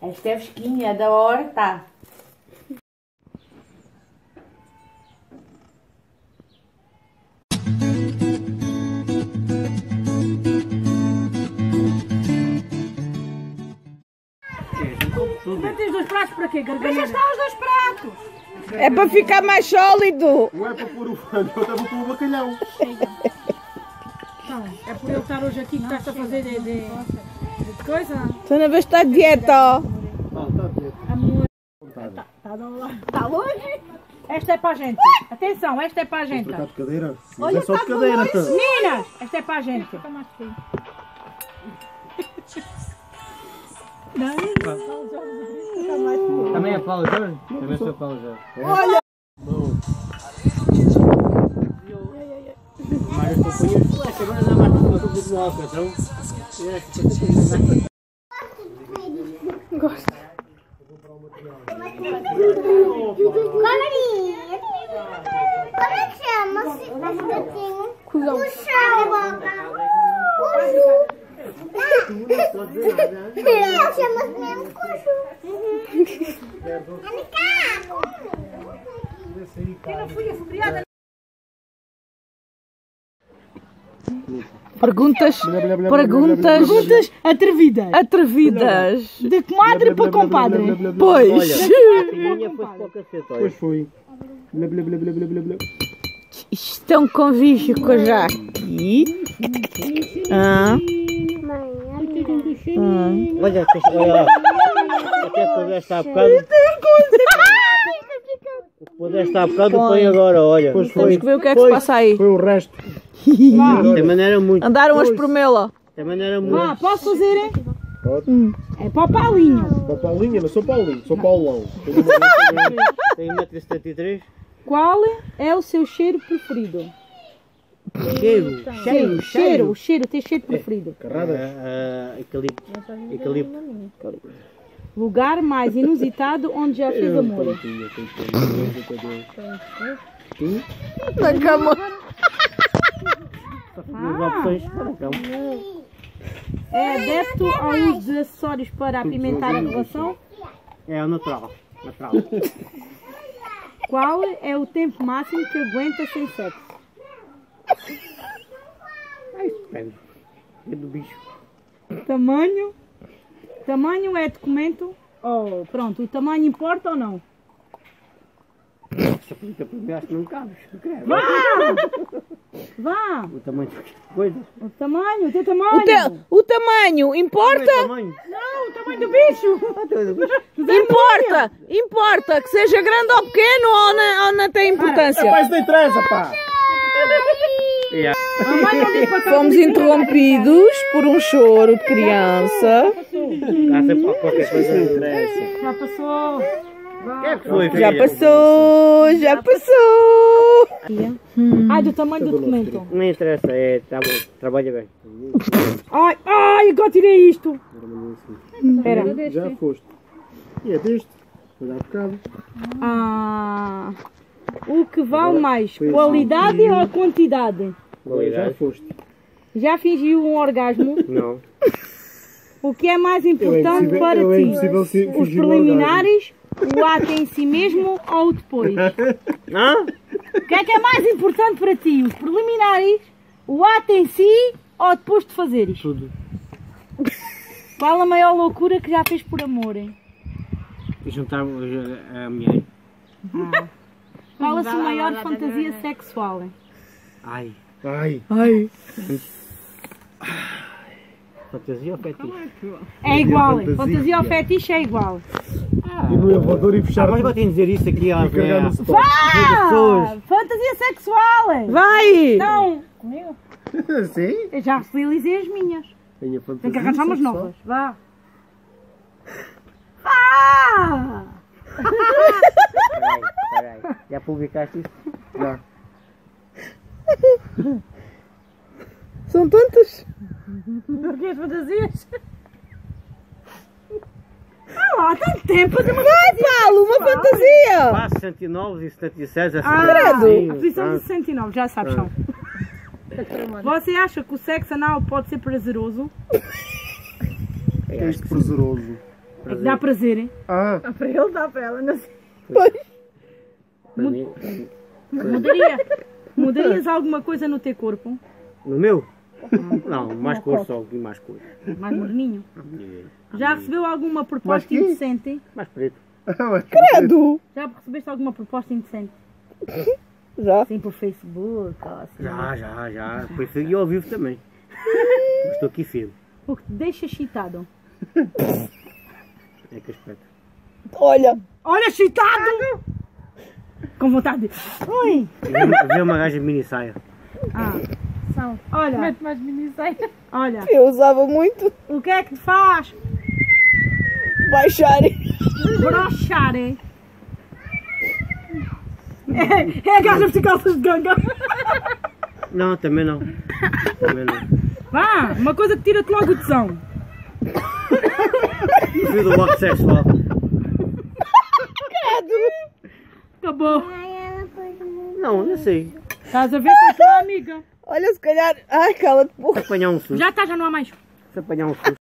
Esta é fresquinha, da horta. Metem os 2 pratos para quê, gargalheira? Deixa estar os 2 pratos. É para ficar mais sólido. Não é para pôr o frango, eu estava com o bacalhau. Não, é por eu estar hoje aqui que estás a fazer de coisa. Tu não vais estar de dieta, ó. Está direto. Amor. Está longe? Esta é para a gente. Atenção, esta é para a gente. Trocar de cadeira? Mas é só de cadeira. Meninas, esta é para a gente. Também é Paulo Jorge? Também sou Paulo Jorge. Olha! Mas eu conheço essa semana na marca do álcool, então. Gosto. Colorinha. Como é que chama esse gatinho? Cusão. Eu chamo mesmo Cuxu. Eu não fui criada. Perguntas atrevidas. De comadre para compadre. Pois. A filhinha foi para o cacete, olha. Pois foi. Blá, blá, blá, blá, blá, blá, blá. Estão convívio com a Jaque. Olha, olha lá. Até que pudeste há bocado. Pudeste há bocado, põe agora, olha. Pois Temos foi. que ver o que é que se passa aí. Foi o resto. Também não era muito. Andaram a espremê-la. Também não era Vá, muito. posso fazer, hein? Pode. É para o Paulinho. Para Paulinha, não sou Paulinho, sou Paulão. Tem 1,73 m. Qual é o seu cheiro preferido? Cheiro. O cheiro, teu cheiro preferido. Carrada. Eucalipto. Lugar mais inusitado onde já fez amor. Na cama. É adepto ao uso de acessórios para apimentar a relação? É o natural. Qual é o tempo máximo que aguenta sem sexo? Depende. É do bicho. Tamanho? Tamanho é documento? Oh, pronto, o tamanho importa ou não? Essa pergunta para mim acho que não cabe. Vá! O tamanho de coisa. O tamanho, o teu tamanho! O tamanho importa? Tamanho. Não, o tamanho do bicho! Importa que seja grande ou pequeno ou não tem importância. Rapaz, não interessa, pá. A mãe não disse para cá. Fomos interrompidos por um choro de criança. Há sempre qualquer coisa que interessa. Já passou! O que é que foi, filha? Já passou. Ai, do tamanho do documento. Não interessa, é, tá bom, trabalha bem. Ai, agora tirei isto! Espera. Já foste. E é deste. Foi há bocado. O que vale mais, qualidade ou quantidade? Já Qualidade? foste. Já fingiu um orgasmo? Não. O que é mais importante para é ti? impossível Os fingir um preliminares, o ato em si mesmo ou o depois? Não? O que é mais importante para ti? Os preliminares, o ato em si ou depois de fazeres? Tudo. Qual a maior loucura que já fez por amor? Hein? Juntar a mulher. Qual a sua maior fantasia sexual? Hein? Ai. Ai. Fantasia ou fetiche? É igual, fantasia. fantasia ou fetiche é igual. E no elevador e fechar. Mas vou te dizer isso aqui à carregar no stop. Ah, fantasia sexual! Hein? Vai! Não! Comigo? Sim? Eu já realizei as minhas. Tenho a fantasia. Tem que arranjar umas sexual. novas. Vá! Ah! Peraí. Já publicaste isso? Já. São tantas. Porque as fantasias? Lá, há tanto tempo. Vai, Paulo, uma fantasia. Passo 69 e 77. A posição de 69, já sabes, são. Você acha que o sexo anal pode ser prazeroso? Que é isto prazeroso. É que dá prazer, hein? Ah, Para ele dá para ela, não sei. Para mim, Mudarias alguma coisa no teu corpo? no meu? Não, mais cor só, e mais cor. Mais morninho? Já recebeu alguma Mais proposta quê? indecente? Mais preto. Credo! Já recebeste alguma proposta indecente? Já. Assim por Facebook ou assim? Já. Foi filho e ao vivo também. Mas estou aqui firme. O que te deixa excitado? É que aspecto. Olha, Olha, excitado! Com vontade de... Oi! Vê uma gaja de mini saia. Ah, olha, Mete mais mini saia. olha, eu usava muito o que é que te faz baixar. brochar, é? É a gaja de calças de ganga. Não, também não. Também não. Vá, uma coisa que tira-te logo o tesão. Fui do bloco sexual. Acabou. Não sei. Estás a ver com a tua amiga. Olha, se calhar. Ai, cala-te, porra. Se apanhar um susto. Já está, já não há mais. Se apanhar um susto.